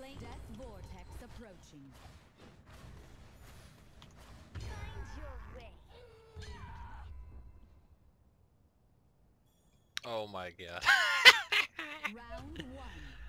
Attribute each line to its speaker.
Speaker 1: Death vortex approaching.
Speaker 2: Find your way.
Speaker 3: Oh my god.
Speaker 1: Round one.